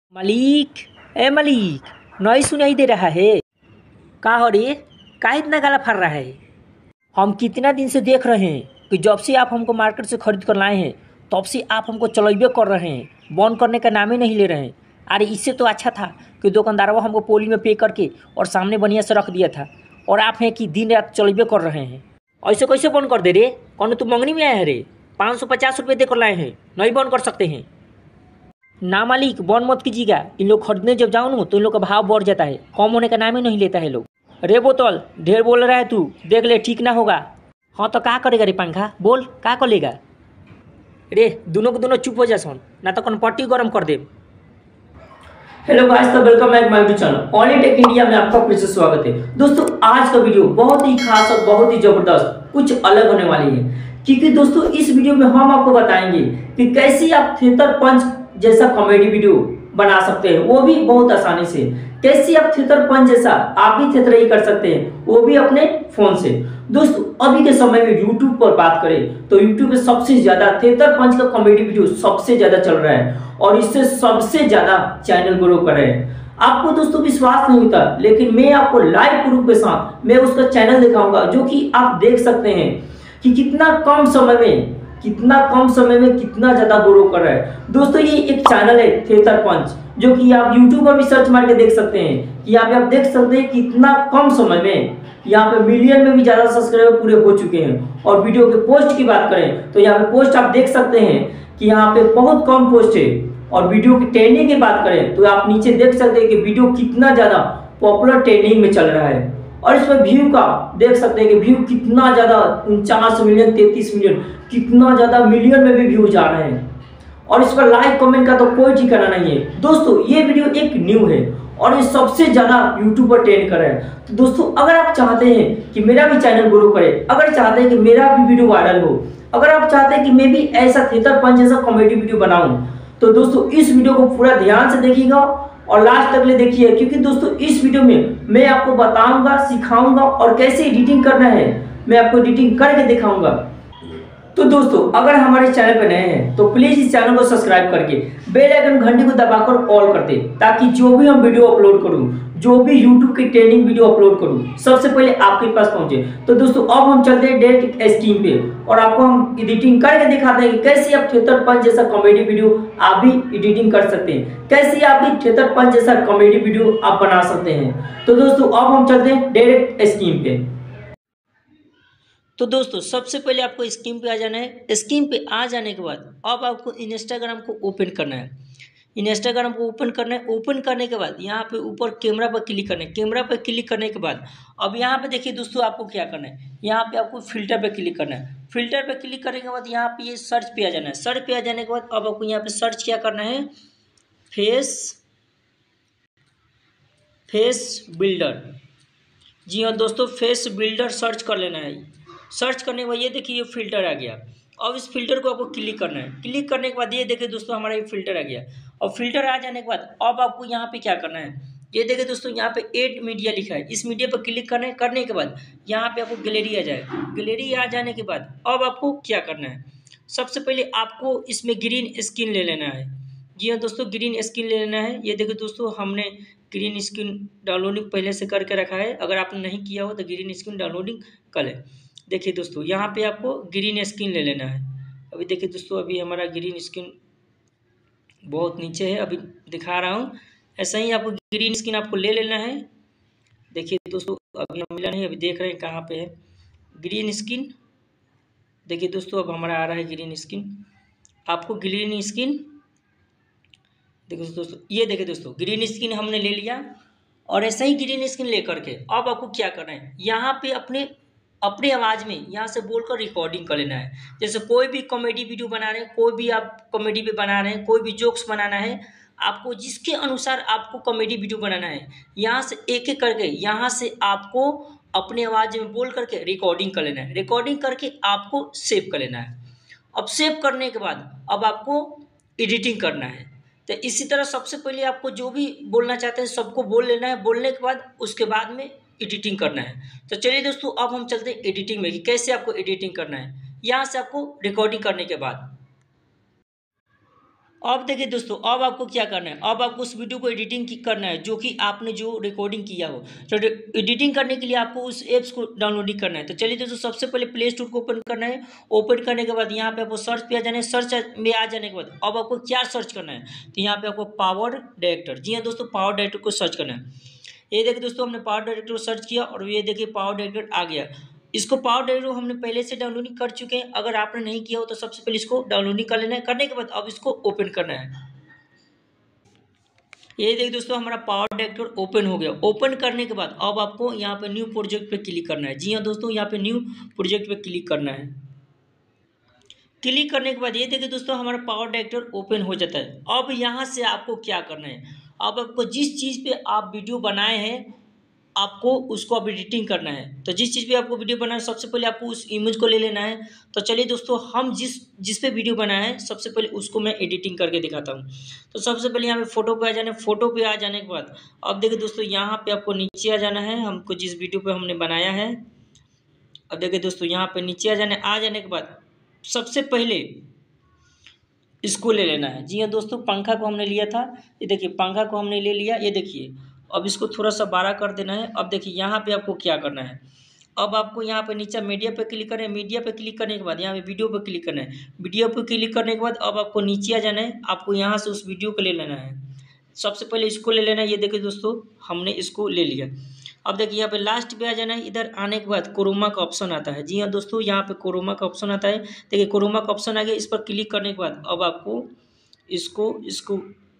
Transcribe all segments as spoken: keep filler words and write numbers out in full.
मलिक, ए मलिक, नहीं सुनाई दे रहा है? का हो रे? का इतना गाला फर रहा है? हम कितना दिन से देख रहे हैं कि जब से आप हमको मार्केट से खरीद कर लाए हैं तब से आप हमको चलैबे कर रहे हैं, बंद करने का नाम ही नहीं ले रहे हैं। अरे इससे तो अच्छा था कि दुकानदार वो हमको पोली में पे करके और सामने बढ़िया से रख दिया था, और आप हैं कि दिन रात चलैबे कर रहे हैं। ऐसे कैसे बंद कर दे रे? कौन तू मंगनी में आया है रे? पाँच सौ पचास रुपये देकर लाए हैं, नहीं बंद कर सकते हैं? ना मालिक, बंद मत कीजिएगा। इन लोग खरीदने जब जाओ ना तो इन लोग का भाव बढ़ जाता है, कम होने का नाम ही नहीं लेता है लोग। रे बोतल, ढेर बोल रहा है तू, देख ले ठीक ना होगा। हाँ तो क्या करेगा रे पंखा, बोल क्या कर लेगा रे? दोनों को दोनों चुप हो जा सुन, ना तो कौन पट्टी गर्म कर दे। हेलो गाइस, तो welcome back my YouTube channel only tech India में आपका फिर से स्वागत है। दोस्तों आज का वीडियो बहुत ही खास और बहुत ही जबरदस्त कुछ अलग होने वाली है, क्योंकि दोस्तों इस वीडियो में हम आपको बताएंगे कि कैसे आप थिएटर पंच जैसा कॉमेडी वीडियो बना सकते हैं, वो भी बहुत आसानी से। कैसे आप थिएटर पंच जैसा आप भी थिएटर ही कर सकते हैं, वो भी अपने फोन से। दोस्तों अभी के समय में यूट्यूब पर बात करें तो यूट्यूब पे सबसे ज्यादा थिएटर पंच का कॉमेडी वीडियो सबसे ज्यादा चल रहा है और इससे सबसे ज्यादा चैनल ग्रो कर रहे हैं। आपको दोस्तों विश्वास नहीं होता, लेकिन मैं आपको लाइव प्रूफ के साथ मैं उसका चैनल दिखाऊंगा, जो कि आप देख सकते हैं कि कितना कम समय में कितना कम समय में कितना ज्यादा ग्रो कर रहा है। दोस्तों ये एक चैनल है थिएटर पंच, जो कि आप यूट्यूब पर भी सर्च मार के देख सकते हैं कि यहाँ पे आप देख सकते हैं कि इतना कम समय में यहाँ पे मिलियन में भी ज्यादा सब्सक्राइबर पूरे हो चुके हैं। और वीडियो के पोस्ट की बात करें तो यहाँ पे पोस्ट आप देख सकते हैं कि यहाँ पे बहुत कम पोस्ट है। और वीडियो की ट्रेंडिंग की बात करें तो आप नीचे देख सकते हैं कि वीडियो कितना ज्यादा पॉपुलर ट्रेंडिंग में चल रहा है। और इसमें व्यू का देख सकते हैं कि व्यू कितना ज्यादा उनचास मिलियन तैतीस मिलियन कितना ज्यादा मिलियन में भी व्यू जा रहे हैं। और इस पर लाइक कमेंट का तो कोई ठिकाना नहीं है। दोस्तों ये वीडियो एक न्यू है और ये सबसे ज्यादा यूट्यूब पर ट्रेंड कर रहा है। तो दोस्तों अगर आप चाहते हैं कि मेरा भी चैनल ग्रो करे, अगर चाहते हैं कि मेरा भी वीडियो वायरल हो, अगर आप चाहते हैं कि मैं भी ऐसा थिएटर पंच जैसा कॉमेडी वीडियो बनाऊं, तो दोस्तों इस वीडियो को पूरा ध्यान से देखिएगा और लास्ट तक ले देखिए, क्योंकि दोस्तों इस वीडियो में मैं आपको बताऊंगा, सिखाऊंगा और कैसे एडिटिंग करना है मैं आपको एडिटिंग करके दिखाऊंगा। तो दोस्तों अगर हमारे चैनल पर नए हैं तो प्लीज इस चैनल को सब्सक्राइब करके बेल आइकन घंटी को दबाकर ऑल कर दे, ताकि जो भी हम वीडियो अपलोड करूं, जो भी यूट्यूब की ट्रेंडिंग वीडियो अपलोड करूं, सबसे पहले आपके पास पहुंचे। तो दोस्तों अब हम चलते हैं डायरेक्ट स्क्रीन पे और आपको हम एडिटिंग करके दिखाते हैं कि कैसे आप थिएटर पंच जैसा कॉमेडी वीडियो आप भी एडिटिंग कर सकते हैं, कैसे आप भी थिएटर पंच जैसा कॉमेडी वीडियो आप बना सकते हैं। तो दोस्तों अब हम चलते हैं डायरेक्ट स्क्रीन पे। तो दोस्तों सबसे पहले आपको स्क्रीन पे आ जाना है। स्क्रीन पे आ जाने के बाद अब आपको इंस्टाग्राम को ओपन करना है। इंस्टाग्राम को ओपन करना है। ओपन करने के बाद यहाँ पे ऊपर कैमरा पर क्लिक करना है। कैमरा पर क्लिक करने के बाद अब यहाँ पे देखिए दोस्तों आपको क्या करना है, यहाँ पे आपको फिल्टर पे क्लिक करना है। फिल्टर पे क्लिक करने के बाद यहाँ पे ये सर्च पे आ जाना है। सर्च पे आ जाने के बाद अब आपको यहाँ पे सर्च क्या करना है, फेस फेस बिल्डर। जी हाँ दोस्तों, फेस बिल्डर सर्च कर लेना है। सर्च करने के बाद ये देखिए ये फिल्टर आ गया। अब इस फिल्टर को आपको क्लिक करना है। क्लिक करने के बाद ये देखिए दोस्तों हमारा ये फिल्टर आ गया। और फिल्टर आ जाने के बाद अब आपको यहाँ पे क्या करना है, ये देखिए दोस्तों यहाँ पे एड मीडिया लिखा है, इस मीडिया पर क्लिक करना है। करने के बाद यहाँ पे आपको गैलरी आ जाए। गैलरी आ जाने के बाद अब आपको क्या करना है, सबसे पहले आपको इसमें ग्रीन स्क्रीन ले लेना है। जी हाँ दोस्तों, ग्रीन स्क्रीन ले लेना है। ये देखिए दोस्तों हमने ग्रीन स्क्रीन डाउनलोडिंग पहले से करके रखा है, अगर आपने नहीं किया हो तो ग्रीन स्क्रीन डाउनलोडिंग कर लें। देखिए दोस्तों यहाँ पे आपको ग्रीन स्क्रीन ले लेना है। अभी देखिए दोस्तों अभी हमारा ग्रीन स्क्रीन बहुत नीचे है, अभी दिखा रहा हूँ। ऐसा ही आपको ग्रीन स्क्रीन आपको ले लेना है। देखिए दोस्तों अभी हम मिला नहीं, अभी देख रहे हैं कहाँ पे है ग्रीन स्क्रीन। देखिए दोस्तों अब हमारा आ रहा है ग्रीन स्क्रीन। आपको ग्रीन स्क्रीन देखिए दोस्तों, ये देखिए दोस्तों ग्रीन स्क्रीन हमने ले लिया। और ऐसा ही ग्रीन स्क्रीन लेकर के अब आपको क्या करना है, यहाँ पे अपने अपने आवाज़ में यहाँ से बोलकर रिकॉर्डिंग कर लेना है। जैसे कोई भी कॉमेडी वीडियो बना रहे हैं, कोई भी आप कॉमेडी पे बना रहे हैं, कोई भी जोक्स बनाना है, आपको जिसके अनुसार आपको कॉमेडी वीडियो बनाना है, यहाँ से एक एक करके यहाँ से आपको अपने आवाज़ में बोल करके रिकॉर्डिंग कर लेना है। रिकॉर्डिंग करके आपको सेव कर लेना है। अब सेव करने के बाद अब आपको एडिटिंग करना है। तो इसी तरह सबसे पहले आपको जो भी बोलना चाहते हैं सबको बोल लेना है। बोलने के बाद उसके बाद में एडिटिंग करना है। तो चलिए दोस्तों अब हम चलते हैं एडिटिंग में कि कैसे आपको एडिटिंग करना है। यहाँ से आपको रिकॉर्डिंग करने के बाद अब देखिए दोस्तों, अब आपको क्या करना है, अब आपको उस वीडियो को एडिटिंग की करना है जो कि आपने जो रिकॉर्डिंग किया हो। तो एडिटिंग करने के लिए आपको उस एप्स को डाउनलोडिंग करना है। तो चलिए दोस्तों, सबसे पहले प्ले स्टोर को ओपन करना है। ओपन करने के बाद यहाँ पे आपको सर्च पे आ जाना है। सर्च में आ जाने के बाद अब आपको क्या सर्च करना है, तो यहाँ पे आपको पावर डायरेक्टर, जी हाँ दोस्तों, पावर डायरेक्टर को सर्च करना है। ये देखिए दोस्तों, हमने पावर डायरेक्टर को सर्च किया और ये देखिए पावर डायरेक्टर आ गया। इसको पावर डायरेक्टर हमने पहले से डाउनलोडिंग कर चुके हैं। अगर आपने नहीं किया हो तो सबसे पहले इसको डाउनलोडिंग कर लेना है। करने के बाद अब इसको ओपन करना है। ये देखिए दोस्तों, हमारा पावर डायरेक्टर ओपन हो गया। ओपन करने के बाद अब आपको यहाँ पे न्यू प्रोजेक्ट पे क्लिक करना है। जी हाँ दोस्तों, यहाँ पे न्यू प्रोजेक्ट पे क्लिक करना है। क्लिक करने के बाद ये देखिए दोस्तों, हमारा पावर डायरेक्टर ओपन हो जाता है। अब यहाँ से आपको क्या करना है, अब आपको जिस चीज़ पे आप वीडियो बनाए हैं आपको उसको अब एडिटिंग करना है। तो जिस चीज़ पे आपको वीडियो बनाना है सबसे पहले आपको उस इमेज को ले लेना है। तो चलिए दोस्तों, हम जिस जिस पे वीडियो बनाए हैं सबसे पहले उसको मैं एडिटिंग करके दिखाता हूँ। तो सबसे पहले यहाँ पे फोटो पे आ जाना है। फोटो पे आ जाने के बाद अब देखिए दोस्तों, यहाँ पे आपको नीचे आ जाना है, हमको जिस वीडियो पे हमने बनाया है। अब देखिए दोस्तों, यहाँ पे नीचे आ जाने आ जाने के बाद सबसे पहले इसको ले लेना है। जी हाँ दोस्तों, पंखा को हमने लिया था, ये देखिए पंखा को हमने ले लिया, ये देखिए। अब इसको थोड़ा सा बड़ा कर देना है। अब देखिए यहाँ पे आपको क्या करना है, अब आपको यहाँ पे नीचे मीडिया पे क्लिक करना है। मीडिया पे क्लिक करने के बाद यहाँ पे वीडियो पे क्लिक करना है। वीडियो पे क्लिक करने के बाद अब आपको नीचे आ जाना है। आपको यहाँ से उस वीडियो को ले लेना है। सबसे पहले इसको ले लेना है। ये देखिए दोस्तों, हमने इसको ले लिया। अब देखिए यहाँ पे लास्ट पे आ जाना है। इधर आने के बाद क्रोमा का ऑप्शन आता है। जी हाँ दोस्तों, यहाँ पे क्रोमा का ऑप्शन आता है। देखिए क्रोमा का ऑप्शन आ गया। इस पर क्लिक करने के बाद अब आपको इसको इसको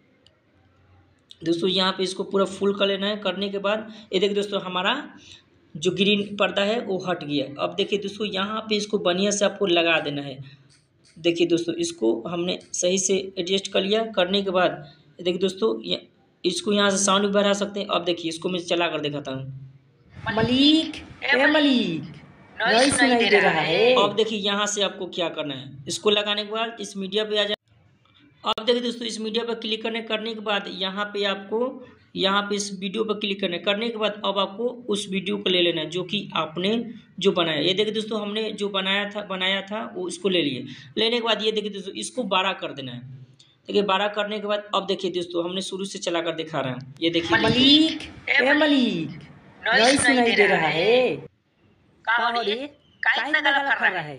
दोस्तों यहाँ पे इसको पूरा फुल कर लेना है। करने के बाद ये देखिए दोस्तों, हमारा जो ग्रीन पर्दा है वो हट गया। अब देखिए दोस्तों, यहाँ पे इसको बढ़िया से आपको लगा देना है। देखिए दोस्तों, इसको हमने सही से एडजस्ट कर लिया। करने के बाद देखिए दोस्तों, ये इसको यहाँ से साउंड भी बढ़ा सकते हैं। अब देखिए इसको मैं चला कर दिखाता हूँ। मलिक, ए मलिक, नहीं सुनाई दे रहा है। अब देखिए यहाँ से आपको क्या करना है, इसको लगाने के बाद इस मीडिया पे आ जाए। अब देखिए दोस्तों, इस मीडिया पर क्लिक करने करने के बाद यहाँ पे आपको यहाँ पे इस वीडियो पर क्लिक करने करने के बाद अब आपको उस वीडियो को ले लेना है जो कि आपने जो बनाया। ये देखिए दोस्तों, हमने जो बनाया था बनाया था वो इसको ले लिए। लेने के बाद ये देखिए दोस्तों, इसको बड़ा कर देना है। देखिए बड़ा करने के बाद अब देखिए दोस्तों, हमने शुरू से चला कर दिखा रहा है। ये देखिए, मलिक, ए मलिक, नहीं सुनाई दे रहा है। कहाँ हो रे? काहे इतना गला फर रहा है?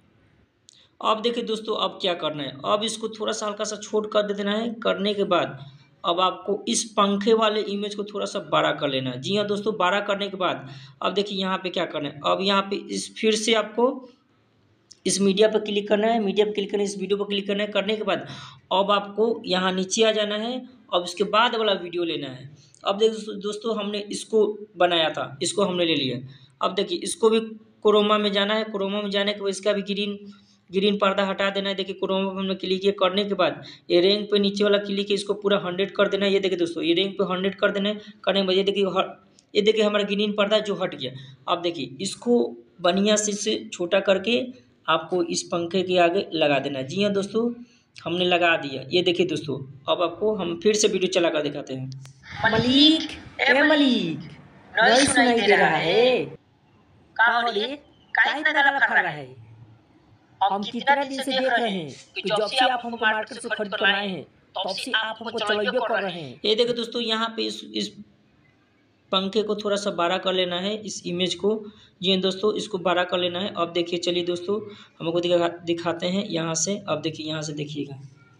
अब देखिए दोस्तों, अब क्या करना है, अब इसको थोड़ा सा हल्का सा छोट कर दे देना है। करने के बाद अब आपको इस पंखे वाले इमेज को थोड़ा सा बड़ा कर लेना है। जी हाँ दोस्तों, बड़ा करने के बाद अब देखिए यहाँ पे क्या करना है, अब यहाँ पे इस फिर से आपको इस मीडिया पर क्लिक करना है। मीडिया पर क्लिक करना है, इस वीडियो पर क्लिक करना है। करने के बाद अब आपको यहाँ नीचे आ जाना है। अब इसके बाद वाला वीडियो लेना है। अब देखिए दोस्तों, हमने इसको बनाया था, इसको हमने ले लिया। अब देखिए इसको भी क्रोमा में जाना है। क्रोमा में जाने के बाद इसका भी ग्रीन ग्रीन पर्दा हटा देना है। देखिए क्रोमा पर हमने क्लिक किया। करने के बाद ये रैंक पे नीचे वाला क्लिक है, इसको पूरा हंड्रेड कर देना है। ये देखिए दोस्तों, ये रैंक पे हंड्रेड कर देना है। करने के बाद ये देखिए ये देखिए हमारा ग्रीन पर्दा जो हट गया। अब देखिए इसको बढ़िया से से छोटा करके आपको इस पंखे के आगे लगा देना है। जी हाँ दोस्तों, हमने लगा दिया। ये देखिए दोस्तों, अब आपको हम फिर से वीडियो चला कर दिखाते हैं। मलिक, ए मलिक, नहीं सुनाई दे रहा है। कहाँ हो रे? काहे इतना गला फर रहा है? हम कितना दिन से देख रहे हैं कि जब से आप हमको मार्केट से खरीद कर लाए हैं तब से आप हमको चलइयो कर रहे हैं। ये देखो दोस्तों, यहाँ पे इस इस पंखे को थोड़ा सा बड़ा कर लेना है, इस इमेज को। जी दोस्तों, इसको बड़ा कर लेना है। अब देखिए, चलिए दोस्तों, हमको दिखा दिखाते हैं यहाँ से। अब देखिए यहाँ से देखिएगा,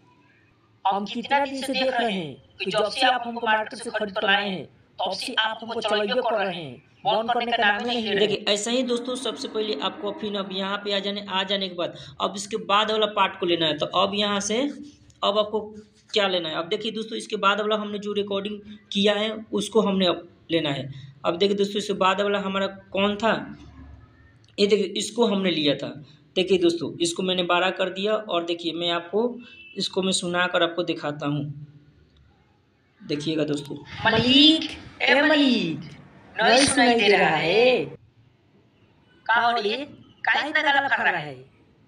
हम कितना दिन से देख रहे हैं कि जब से आप हमको मार्केट से खरीद कर लाए हैं तब से आप हमको चलइयो कर रहे हैं, बंद करने का नाम नहीं है। देखिए ऐसा ही दोस्तों, सबसे पहले आपको फिर अब यहाँ पे आ जाने आ जाने के बाद अब इसके बाद वाला पार्ट को लेना है। तो अब यहाँ से अब आपको क्या लेना है, अब देखिए दोस्तों, इसके बाद वाला हमने जो रिकॉर्डिंग किया है उसको हमने अब लेना है। अब देखिए दोस्तों, इसके बाद वाला हमारा कौन था, ये देखिए इसको हमने लिया था। देखिए दोस्तों, इसको मैंने बड़ा कर दिया। और देखिए मैं आपको इसको मैं सुना कर आपको दिखाता हूँ। देखिएगा दोस्तों, मलिक, ए मलिक, नहीं सुनाई दे रहा है। कहाँ हो रे? काहे इतना गला फर रहा है?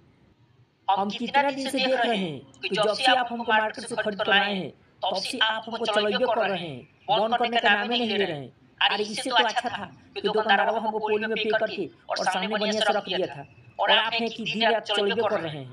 हम कितना दिन से देख रहे हैं कि जब से आप हमको मार्केट से खरीद कर लाए हैं तब से आप हमको चलइयो कर रहे हैं, बंद करने का नाम ही नहीं ले रहे हैं। अरे इससे तो अच्छा था कि दुकानदार हमको पोली में पे करके और सामने बढ़िया से रख दिया था, और आप हैं कि दिन रात चलइयो कर रहे हैं।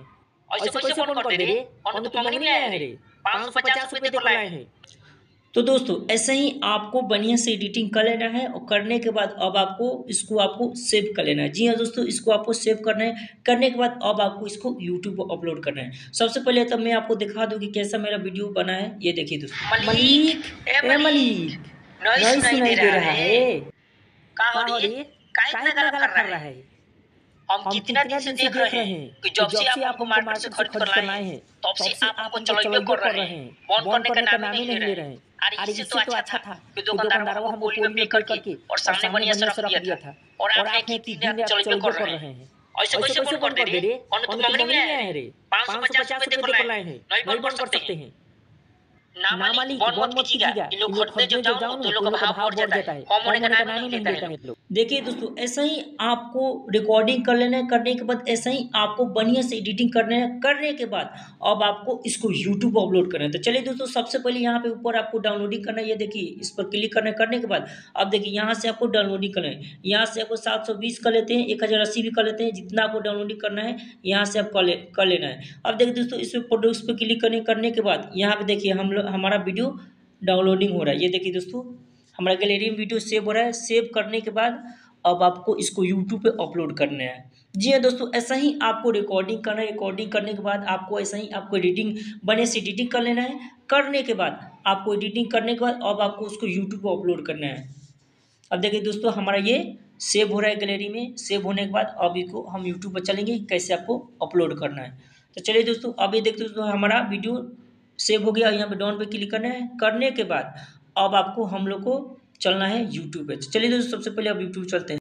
ऐसे कैसे फोन कर दे रे? हम तो मंगनी में आए हैं रे, पाँच सौ पचास रुपये देकर लाए हैं। तो दोस्तों ऐसे ही आपको बढ़िया से एडिटिंग कर लेना है और करने के बाद अब आपको इसको आपको सेव कर लेना है। जी हाँ दोस्तों, इसको आपको सेव करना है। करने के बाद अब आपको इसको यूट्यूब पर अपलोड करना है। सबसे पहले तो मैं आपको दिखा दूँ कि कैसा मेरा वीडियो बना है। ये देखिए दोस्तों, मलिक ए मलिक नहीं सुनाई दे रहा है, कहाँ हो रे? काहे इतना गला फर रहा है? हम कितना दिन से देख रहे हैं कि जब से आप हमको मार्केट से खरीद कर लाए हैं तब से आप हमको चलइबे कर रहे हैं, बंद करने का नाम ही नहीं ले रहे हैं। अरे इससे तो अच्छा था कि दुकानदार हमको पोली में पे करके और सामने बढ़िया से रख दिया था और आपने तीन दिन चलइबे कर रहे हैं। ऐसे कैसे बंद कर दे रे? हम तो मंगनी में आए हैं रे, पाँच सौ पचास रुपये देकर लाए हैं, नहीं बंद कर सकते हैं। ना मालिक बंद मत कीजिएगा, इन लोग खरीदने जब जाओ ना तो इन लोग का भाव बढ़ जाता है, कम होने का नाम ही नहीं लेता है लोग। देखिए दोस्तों, ऐसा ही आपको रिकॉर्डिंग कर लेना है। करने के बाद ऐसा ही आपको बढ़िया से एडिटिंग करना है। करने के बाद अब आपको इसको यूट्यूब पर अपलोड करना है। तो चलिए दोस्तों, सबसे पहले यहाँ पे ऊपर आपको डाउनलोडिंग करना है। ये देखिए, इस पर क्लिक करना है। करने के बाद अब देखिए यहाँ से आपको डाउनलोडिंग करना है। यहाँ से आपको सात सौ बीस कर लेते हैं, एक हज़ार अस्सी भी कर लेते हैं, जितना आपको डाउनलोडिंग करना है यहाँ से आप कर ले कर लेना है। अब देखिए दोस्तों, इस पर प्रोडक्ट्स पर क्लिक करने करने के बाद यहाँ पे देखिए हम लोग हमारा वीडियो डाउनलोडिंग हो रहा है। ये देखिए दोस्तों, हमारा गैलरी में वीडियो सेव हो रहा है। सेव करने के बाद अब आपको इसको यूट्यूब पे अपलोड करना है। जी हाँ दोस्तों, ऐसा ही आपको रिकॉर्डिंग करना है। रिकॉर्डिंग करने के बाद आपको ऐसा ही आपको एडिटिंग बढ़िया से एडिटिंग कर लेना है। करने के बाद आपको एडिटिंग करने के बाद अब आपको उसको यूट्यूब पर अपलोड करना है। अब देखिए दोस्तों, हमारा ये सेव हो रहा है गैलरी में। सेव होने के बाद अब इसको हम यूट्यूब पर चलेंगे कैसे आपको अपलोड करना है। तो चलिए दोस्तों, अब ये देखते दोस्तों, हमारा वीडियो सेव हो गया। यहाँ पे डाउन पे क्लिक करना है। करने के बाद अब आपको हम लोग को चलना है यूट्यूब पे। चलिए दोस्तों, सबसे पहले अब यूट्यूब चलते हैं।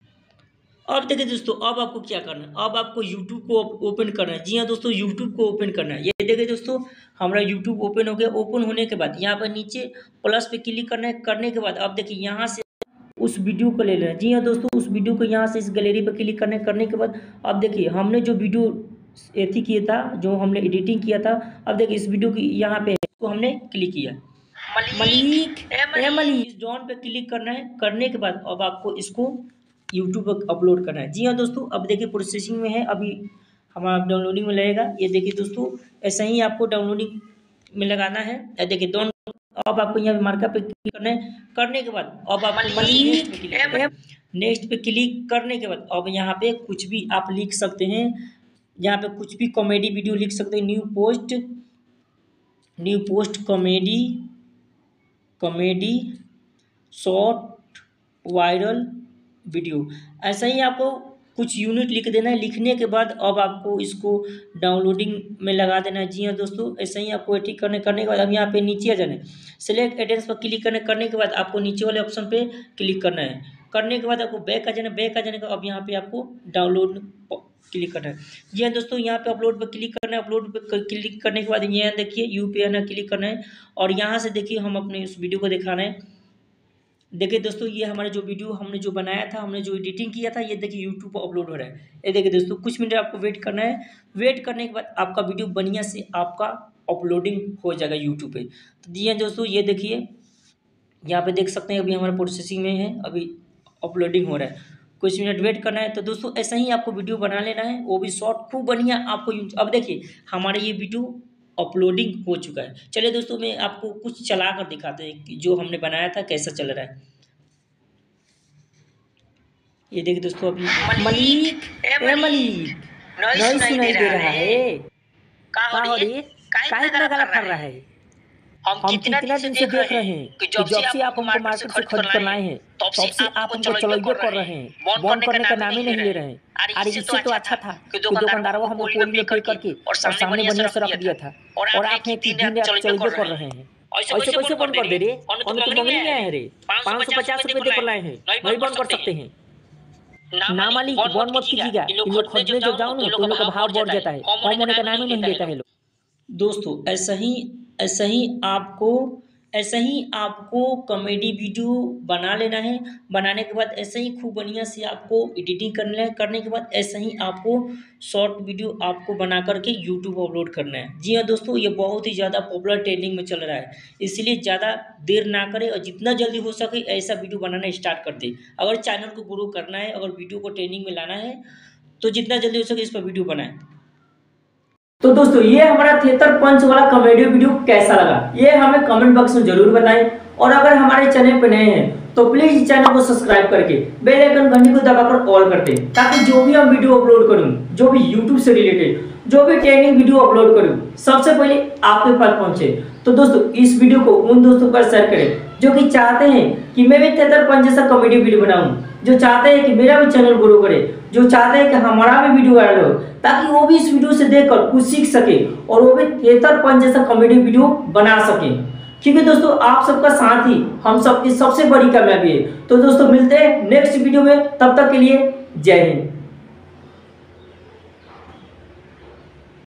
अब देखिए दोस्तों, अब आपको क्या करना है, अब आपको यूट्यूब को ओपन करना है। जी हाँ दोस्तों, यूट्यूब को ओपन करना है। ये देखिए दोस्तों, हमारा यूट्यूब ओपन हो गया। ओपन होने के बाद यहाँ पर नीचे प्लस पे क्लिक करना है। करने के बाद अब देखिए यहाँ से उस वीडियो को ले लेना है। जी हाँ दोस्तों, उस वीडियो को यहाँ से इस गैलरी पर क्लिक करना है। करने के बाद अब देखिए हमने जो वीडियो एथी किया था, जो हमने एडिटिंग किया था, अब देखिए इस वीडियो की यहाँ पे इसको हमने क्लिक किया। मलिक ए मलिक इस डॉन पे क्लिक करना है। करने के बाद अब आपको इसको यूट्यूब पर अपलोड करना है। जी हाँ दोस्तों, अब देखिए प्रोसेसिंग में है, अभी हमारा डाउनलोडिंग में लगेगा। ये देखिए दोस्तों, ऐसा ही आपको डाउनलोडिंग में लगाना है। ये देखिए दोनों, अब आपको यहाँ पे मार्कअप पे क्लिक करना है। करने के बाद अब आपको नेक्स्ट पे क्लिक करने के बाद अब यहाँ पे कुछ भी आप लिख सकते हैं। यहाँ पे कुछ भी कॉमेडी वीडियो लिख सकते हैं। New post new post comedy comedy short viral video, ऐसा ही आपको कुछ यूनिट लिख देना है। लिखने के बाद अब आपको इसको डाउनलोडिंग में लगा देना है। जी हाँ दोस्तों, ऐसा ही आपको एडिट करने करने के बाद अब यहाँ पे नीचे आ जाना है। सिलेक्ट एडेंस पर क्लिक करने करने के बाद आपको नीचे वाले ऑप्शन पे क्लिक करना है। करने के बाद आपको बैक आ जाना है। बैक आ जाने का अब यहाँ पे आपको डाउनलोड क्लिक करना है। जी हाँ दोस्तों, यहाँ पे अपलोड पर क्लिक करना है। अपलोड पर क्लिक करने के बाद यहाँ देखिए यू पी एन क्लिक करना है और यहाँ से देखिए हम अपने उस वीडियो को दिखाना है। देखिए दोस्तों, ये हमारे जो वीडियो हमने जो बनाया था, हमने जो एडिटिंग किया था, ये देखिए यूट्यूब पर अपलोड हो रहा है। ये देखिए दोस्तों, कुछ मिनट आपको वेट करना है। वेट करने के बाद आपका वीडियो बढ़िया से आपका अपलोडिंग हो जाएगा यूट्यूब पे। तो जी हाँ दोस्तों, ये देखिए यहाँ पे देख सकते हैं अभी हमारा प्रोसेसिंग में है, अभी अपलोडिंग हो रहा है। कुछ मिनट वेट करना है। तो दोस्तों, ऐसा ही आपको वीडियो बना लेना है, वो भी शॉर्ट खूब बढ़िया आपको। अब देखिए हमारे ये वीडियो अपलोडिंग हो चुका है। चलिए दोस्तों, मैं आपको कुछ चला कर दिखाते हैं कि जो हमने बनाया था कैसा चल रहा है। ये देखिए दोस्तों, अभी मलिक ए मलिक नहीं सुनाई दे रहा है, कहाँ हो रे? काहे इतना गला फर रहा है? हम कितना दिन से देख रहे हैं कि जब से आप हमको मार्केट से खरीद कर लाए हैं तब से आप हमको चलइबे कर रहे हैं, बंद करने का नाम ही नहीं ले रहे हैं। अरे इससे तो अच्छा था कि दुकानदार हमको पोली में पे करके और सामने बढ़िया से रख दिया था और आपने तीन दिन चलइबे कर रहे हैं। ऐसे कैसे बंद कर दे रे? हम तो मंगनी में आए हैं रे, पाँच सौ पचास रुपये देकर लाए हैं, नहीं बंद कर सकते हैं। ना मालिक बंद मत कीजिएगा, इन लोग खरीदने जब जाओ ना तो इन लोग का भाव बढ़ जाता है, कम होने का नाम ही नहीं लेता है लोग। दोस्तों, ऐसा ही ऐसा ही आपको ऐसा ही आपको कॉमेडी वीडियो बना लेना है। बनाने के बाद ऐसे ही खूब बढ़िया से आपको एडिटिंग करना है। करने के बाद ऐसा ही आपको शॉर्ट वीडियो आपको बना करके यूट्यूब अपलोड करना है। जी हाँ दोस्तों, ये बहुत ही ज़्यादा पॉपुलर ट्रेंडिंग में चल रहा है, इसलिए ज़्यादा देर ना करें और जितना जल्दी हो सके ऐसा वीडियो बनाना स्टार्ट कर दें। अगर चैनल को ग्रो करना है, अगर वीडियो को ट्रेंडिंग में लाना है तो जितना जल्दी हो सके इस पर वीडियो बनाएं। तो दोस्तों ये हमारा थिएटर पंच वाला कॉमेडी वीडियो कैसा लगा ये हमें कमेंट बॉक्स में जरूर बताएं। और अगर हमारे चैनल पर नए हैं तो प्लीज चैनल को सब्सक्राइब करके बेल आइकन घंटी को दबाकर ऑल कर दें, ताकि जो भी हम वीडियो अपलोड करूं, जो भी यूट्यूब से रिलेटेड जो भी ट्रेनिंग वीडियो अपलोड करूं, सबसे पहले आपके पास पहुंचे। तो दोस्तों इस वीडियो को उन दोस्तों पर शेयर करें जो कि चाहते हैं कि मैं भी थिएटर पंच जैसा कॉमेडी वीडियो बनाऊं, जो चाहते हैं कि मेरा भी चैनल ग्रो करे, जो चाहते हैं कि हमारा भी वीडियो वायरल हो, ताकि वो भी इस वीडियो से देखकर कुछ सीख सके और वो भी थिएटर पंच जैसा कॉमेडी वीडियो बना सके। क्योंकि दोस्तों आप सबका साथ ही हम सबकी सबसे बड़ी कामयाबी है। तो दोस्तों मिलते हैं नेक्स्ट वीडियो में, तब तक के लिए जय हिंद।